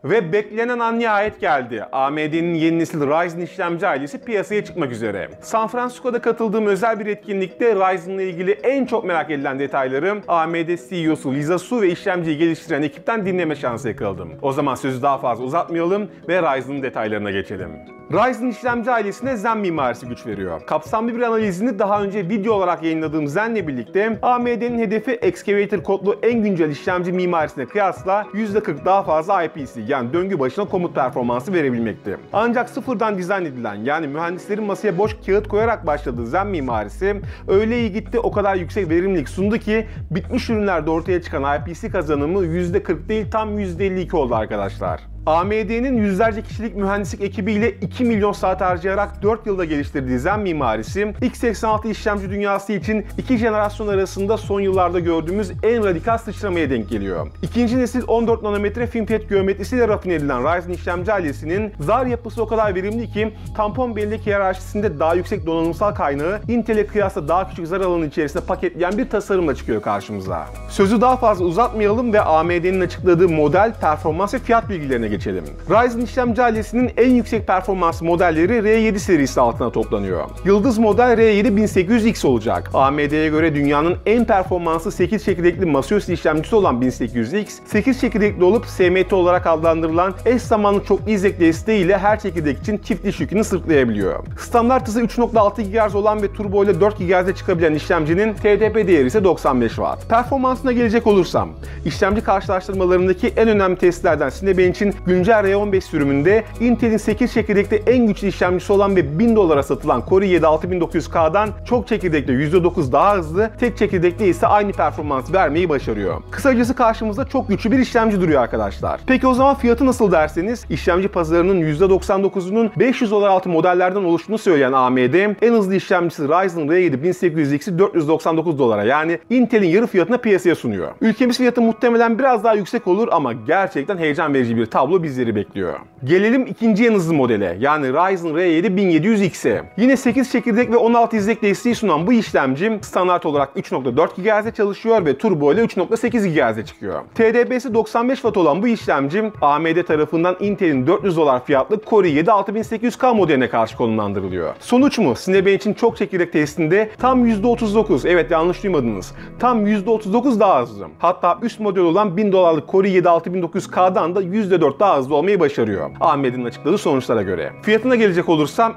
Ve beklenen an nihayet geldi. AMD'nin yeni nesil Ryzen işlemci ailesi piyasaya çıkmak üzere. San Francisco'da katıldığım özel bir etkinlikte Ryzen'la ilgili en çok merak edilen detayları AMD CEO'su Lisa Su ve işlemciyi geliştiren ekipten dinleme şansı yakaladım. O zaman sözü daha fazla uzatmayalım ve Ryzen'ın detaylarına geçelim. Ryzen işlemci ailesine Zen mimarisi güç veriyor. Kapsamlı bir analizini daha önce video olarak yayınladığım Zen'le birlikte AMD'nin hedefi Excavator kodlu en güncel işlemci mimarisine kıyasla %40 daha fazla IPC yani döngü başına komut performansı verebilmekte. Ancak sıfırdan dizayn edilen yani mühendislerin masaya boş kağıt koyarak başladığı Zen mimarisi öyle iyi gitti, o kadar yüksek verimlilik sundu ki bitmiş ürünlerde ortaya çıkan IPC kazanımı %40 değil tam %52 oldu arkadaşlar. AMD'nin yüzlerce kişilik mühendislik ekibiyle 2 milyon saat harcayarak 4 yılda geliştirdiği Zen mimarisi, x86 işlemci dünyası için 2 jenerasyon arasında son yıllarda gördüğümüz en radikal sıçramaya denk geliyor. İkinci nesil 14 nanometre FinFET geometrisiyle rafine edilen Ryzen işlemci ailesinin zar yapısı o kadar verimli ki tampon bellek hiyerarşisinde daha yüksek donanımsal kaynağı Intel'e kıyasla daha küçük zar alanı içerisinde paketleyen bir tasarımla çıkıyor karşımıza. Sözü daha fazla uzatmayalım ve AMD'nin açıkladığı model, performans ve fiyat bilgilerine geçelim. Ryzen işlemci ailesinin en yüksek performans modelleri R7 serisi altına toplanıyor. Yıldız model R7 1800X olacak. AMD'ye göre dünyanın en performanslı 8 çekirdekli masaüstü işlemcisi olan 1800X, 8 çekirdekli olup SMT olarak adlandırılan eş zamanlı çoklu izlek desteğiyle her çekirdek için çift diş yükünü sırtlayabiliyor. Standart hızı 3.6 GHz olan ve turbo ile 4 GHz'de çıkabilen işlemcinin TDP değeri ise 95 Watt. Performansına gelecek olursam, işlemci karşılaştırmalarındaki en önemli testlerden Cinebench'in güncel R15 sürümünde Intel'in 8 çekirdekli en güçlü işlemcisi olan ve $1000'a satılan Core i7 6900K'dan çok çekirdekli %9 daha hızlı, tek çekirdekli ise aynı performans vermeyi başarıyor. Kısacası karşımızda çok güçlü bir işlemci duruyor arkadaşlar. Peki o zaman fiyatı nasıl derseniz, işlemci pazarının %99'unun $500 altı modellerden oluştuğunu söyleyen AMD, en hızlı işlemcisi Ryzen R7 1800X'i $499'a yani Intel'in yarı fiyatına piyasaya sunuyor. Ülkemiz fiyatı muhtemelen biraz daha yüksek olur ama gerçekten heyecan verici bir tablo bizleri bekliyor. Gelelim ikinci en hızlı modele yani Ryzen R7 1700X'e. Yine 8 çekirdek ve 16 izlek desteği sunan bu işlemci standart olarak 3.4 GHz'de çalışıyor ve turbo ile 3.8 GHz'de çıkıyor. TDP'si 95 Watt olan bu işlemci AMD tarafından Intel'in $400 fiyatlı Core i7 6800K modeline karşı konumlandırılıyor. Sonuç mu? Cinebench'in çok çekirdek testinde tam %39, evet yanlış duymadınız, tam %39 daha hızlı. Hatta üst model olan $1000'lık Core i7 6900K'dan da %4 daha hızlı olmayı başarıyor. AMD'nin açıkladığı sonuçlara göre. Fiyatına gelecek olursam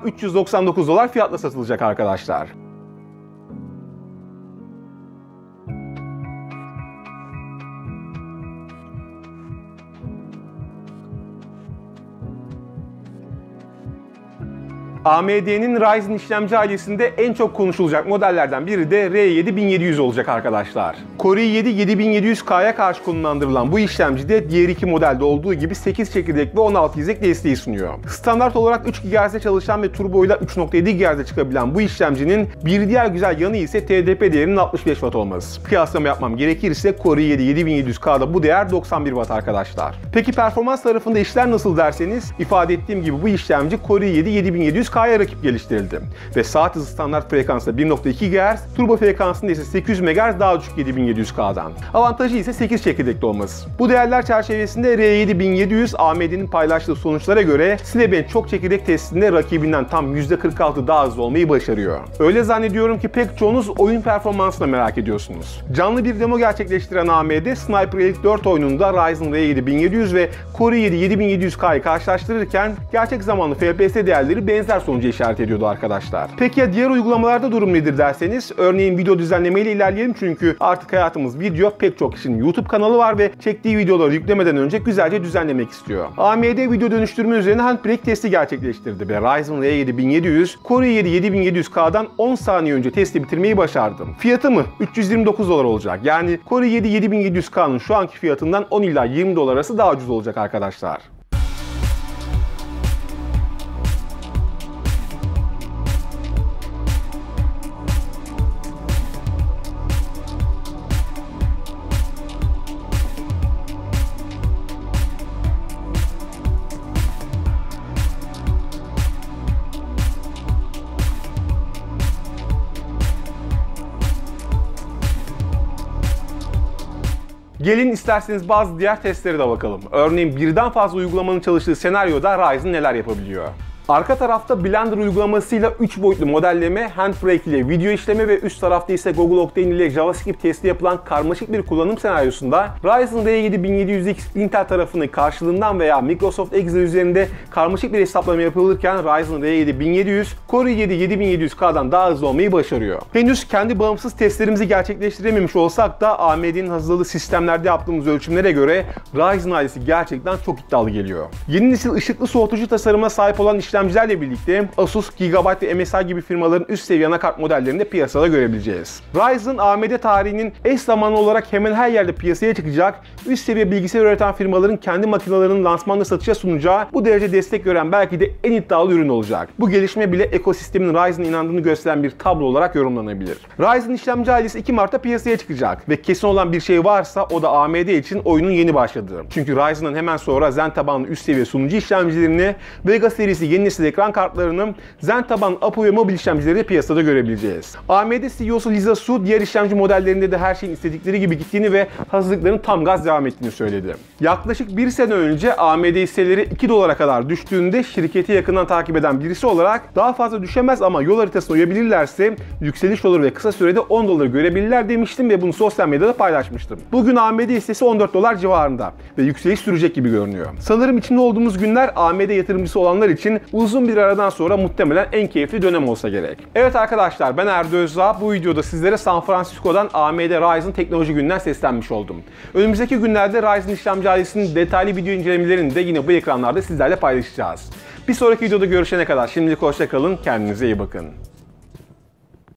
$399 fiyatla satılacak arkadaşlar. AMD'nin Ryzen işlemci ailesinde en çok konuşulacak modellerden biri de R7 1700 olacak arkadaşlar. Core i7 7700K'ya karşı konumlandırılan bu işlemci de diğer iki modelde olduğu gibi 8 çekirdek ve 16 izlek desteği sunuyor. Standart olarak 3 GHz'de çalışan ve turbo ile 3.7 GHz'de çıkabilen bu işlemcinin bir diğer güzel yanı ise TDP değerinin 65 Watt olması. Kıyaslama yapmam gerekirse Core i7 7700K'da bu değer 91 Watt arkadaşlar. Peki performans tarafında işler nasıl derseniz, ifade ettiğim gibi bu işlemci Core i7 7700K'ya rakip geliştirildi ve saat hızı standart frekansında 1.2 GHz, turbo frekansında ise 800 MHz daha düşük 7700K'dan. Avantajı ise 8 çekirdekli olması. Bu değerler çerçevesinde R7 1700 AMD'nin paylaştığı sonuçlara göre Cinebench çok çekirdek testinde rakibinden tam %46 daha hızlı olmayı başarıyor. Öyle zannediyorum ki pek çoğunuz oyun performansını merak ediyorsunuz. Canlı bir demo gerçekleştiren AMD, Sniper Elite 4 oyununda Ryzen R7 1700 ve Core i7 7700K'yı karşılaştırırken gerçek zamanlı FPS değerleri benzer sonucu işaret ediyordu arkadaşlar. Peki ya diğer uygulamalarda durum nedir derseniz, örneğin video düzenlemeyle ilerleyelim çünkü artık hayatımız video, pek çok kişinin YouTube kanalı var ve çektiği videoları yüklemeden önce güzelce düzenlemek istiyor. AMD video dönüştürme üzerine handbrake testi gerçekleştirdi ve Ryzen R7 1700 Core i7 7700K'dan 10 saniye önce testi bitirmeyi başardı. Fiyatı mı? $329 olacak. Yani Core i7 7700K'nın şu anki fiyatından 10 ila $20 arası daha ucuz olacak arkadaşlar. Gelin isterseniz bazı diğer testlere de bakalım. Örneğin birden fazla uygulamanın çalıştığı senaryoda Ryzen neler yapabiliyor? Arka tarafta Blender uygulamasıyla 3 boyutlu modelleme, Handbrake ile video işleme ve üst tarafta ise Google Octane ile JavaScript testi yapılan karmaşık bir kullanım senaryosunda Ryzen R7 1700X Intel tarafının karşılığından veya Microsoft Excel üzerinde karmaşık bir hesaplama yapılırken Ryzen R7 1700 Core i7 7700K'dan daha hızlı olmayı başarıyor. Henüz kendi bağımsız testlerimizi gerçekleştirememiş olsak da AMD'nin hazırladığı sistemlerde yaptığımız ölçümlere göre Ryzen ailesi gerçekten çok iddialı geliyor. Yeni nesil ışıklı soğutucu tasarımına sahip olan işlemcilerle birlikte Asus, Gigabyte ve MSI gibi firmaların üst seviye anakart modellerini de piyasada görebileceğiz. Ryzen, AMD tarihinin eş zamanlı olarak hemen her yerde piyasaya çıkacak, üst seviye bilgisayar üreten firmaların kendi makinelerinin lansmanla satışa sunacağı bu derece destek gören belki de en iddialı ürün olacak. Bu gelişme bile ekosistemin Ryzen'a inandığını gösteren bir tablo olarak yorumlanabilir. Ryzen işlemci ailesi 2 Mart'ta piyasaya çıkacak ve kesin olan bir şey varsa o da AMD için oyunun yeni başladığı. Çünkü Ryzen'dan hemen sonra Zen tabanlı üst seviye sunucu işlemcilerini, Vega serisi yeni nesil ekran kartlarını, Zen tabanlı APU ve mobil işlemcileri de piyasada görebileceğiz. AMD CEO'su Lisa Su, diğer işlemci modellerinde de her şeyin istedikleri gibi gittiğini ve hazırlıkların tam gaz devam ettiğini söyledi. Yaklaşık bir sene önce AMD hisseleri $2 kadar düştüğünde şirketi yakından takip eden birisi olarak daha fazla düşemez ama yol haritasına uyabilirlerse yükseliş olur ve kısa sürede $10 görebilirler demiştim ve bunu sosyal medyada paylaşmıştım. Bugün AMD hissesi $14 civarında ve yükseliş sürecek gibi görünüyor. Sanırım içinde olduğumuz günler AMD yatırımcısı olanlar için uzun bir aradan sonra muhtemelen en keyifli dönem olsa gerek. Evet arkadaşlar, ben Erdo Özdağ. Bu videoda sizlere San Francisco'dan AMD Ryzen teknoloji gününden seslenmiş oldum. Önümüzdeki günlerde Ryzen işlemci ailesinin detaylı video incelemelerini de yine bu ekranlarda sizlerle paylaşacağız. Bir sonraki videoda görüşene kadar şimdilik hoşça kalın, kendinize iyi bakın.